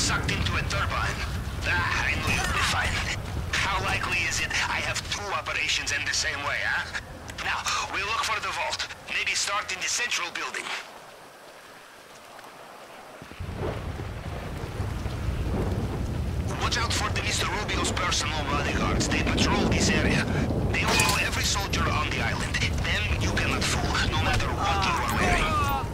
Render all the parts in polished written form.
sucked into a turbine. I knew you'd be fine. How likely is it I have two operations in the same way, huh? Now, we'll look for the vault. Maybe start in the central building. Watch out for the Mr. Rubio's personal bodyguards. They patrol this area. They will know every soldier on the island. Them you cannot fool, no matter what you are wearing.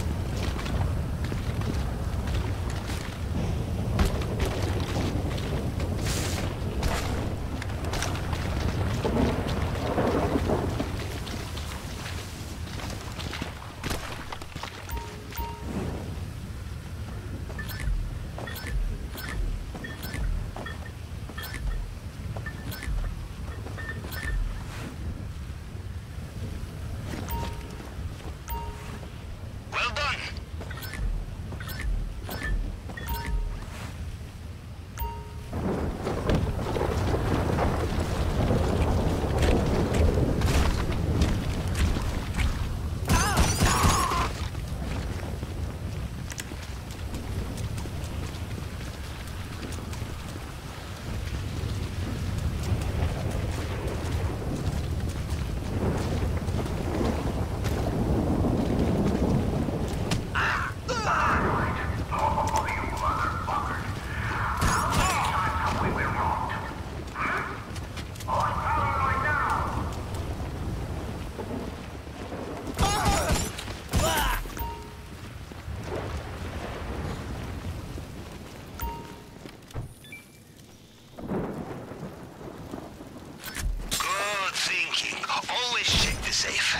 Always check the safe.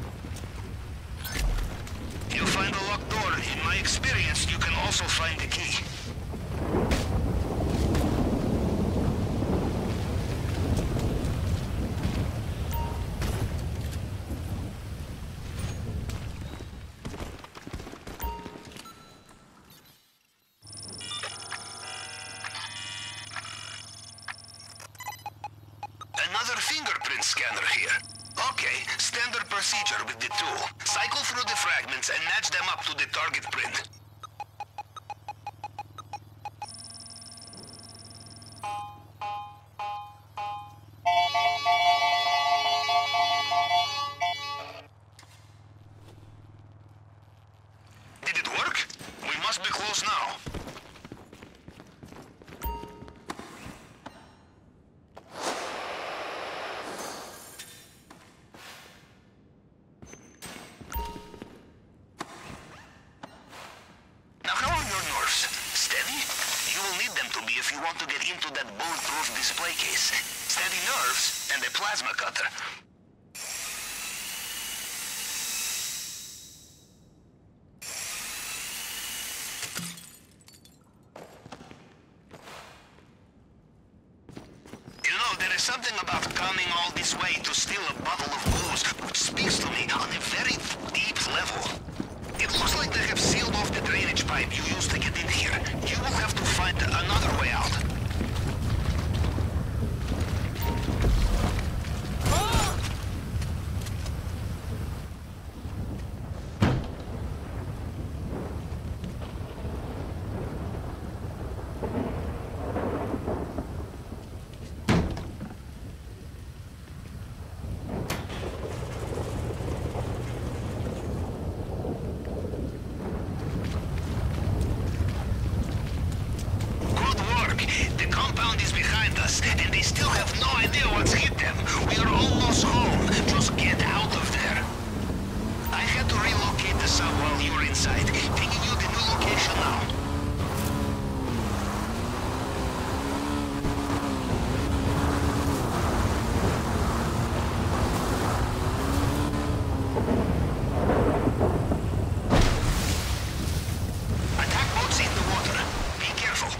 You find a locked door. In my experience, you can also find the key. Another fingerprint scanner here. Okay, standard procedure with the tool. Cycle through the fragments and match them up to the target print. Did it work? We must be close now. If you want to get into that bulletproof display case. Steady nerves and a plasma cutter. You know, there is something about coming all this way to steal a bottle of booze, which speaks to me on a very deep level. It looks like they have sealed off the drainage pipe you used to get in here. You will have to find another way out. And they still have no idea what's hit them. We are almost home. Just get out of there. I had to relocate the sub while you were inside. Pinging you the new location now. Attack boats in the water. Be careful.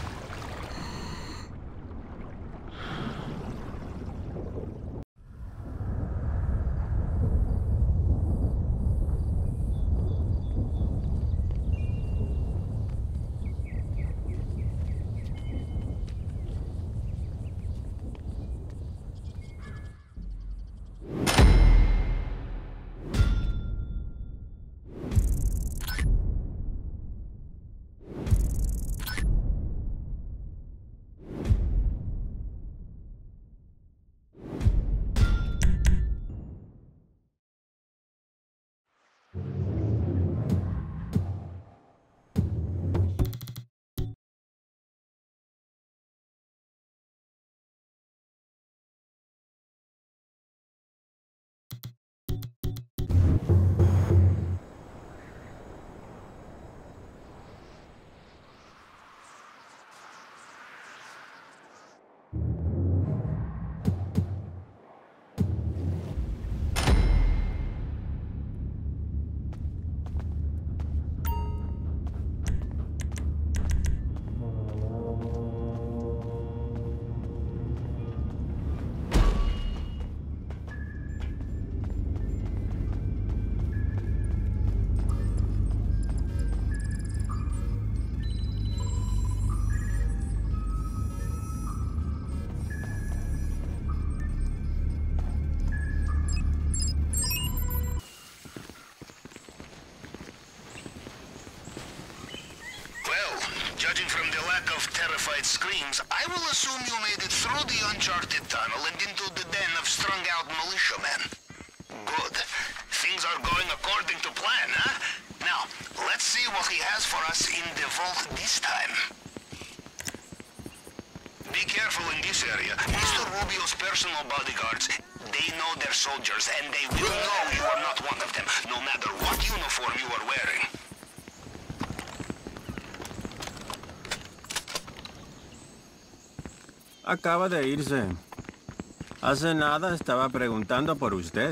lack of terrified screams, I will assume you made it through the uncharted tunnel and into the den of strung-out militiamen. Good. Things are going according to plan, huh? Now, let's see what he has for us in the vault this time. Be careful in this area. Mr. Rubio's personal bodyguards, they know their soldiers, and they will know you are not one of them, no matter what uniform you are wearing. Acaba de irse. Hace nada estaba preguntando por usted.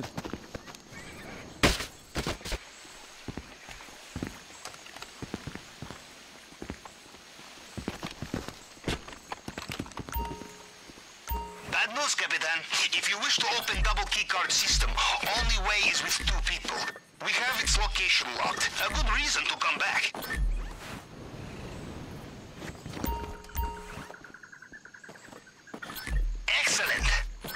Bad news, Capitan. If you wish to open double keycard system, only way is with 2 people. We have its location locked. A good reason to come back. Excellent.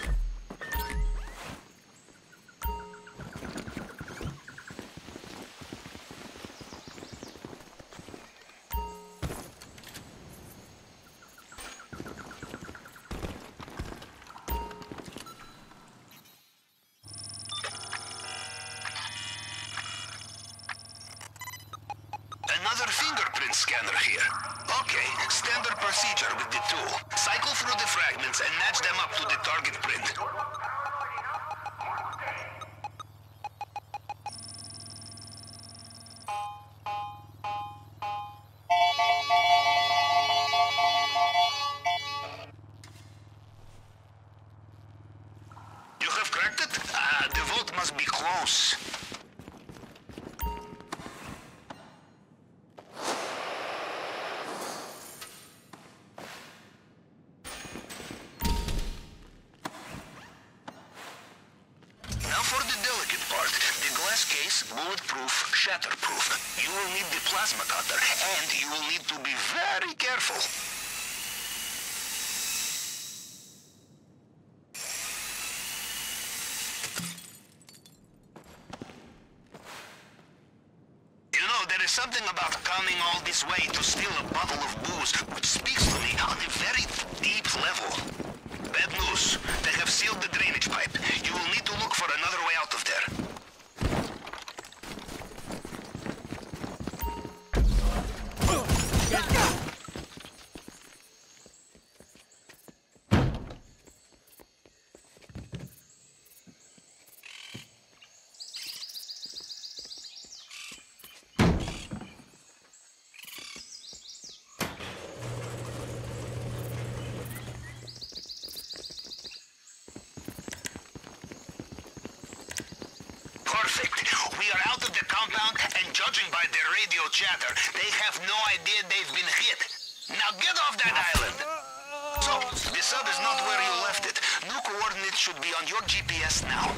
Another fingerprint scanner here. Okay, standard procedure with the tool. Cycle through the fragments and match them up to the target print. You have cracked it? The vault must be close. Now for the delicate part, the glass case, bulletproof, shatterproof. You will need the plasma cutter, and you will need to be very careful. You know, there is something about coming all this way to steal a bottle of booze, which speaks to me on a very deep level. Bad news. They have sealed the drainage pipe. You will need to look for another way out of there. Perfect. We are out of the compound, and judging by their radio chatter, they have no idea they've been hit. Now get off that island! So, the sub is not where you left it. New coordinates should be on your GPS now.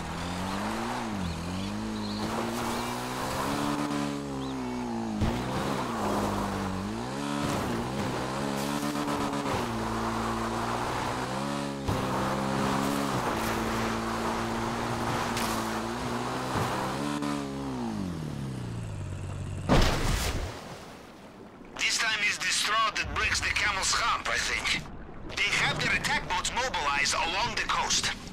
This time is the straw that breaks the camel's hump, I think. They have their attack boats mobilized along the coast.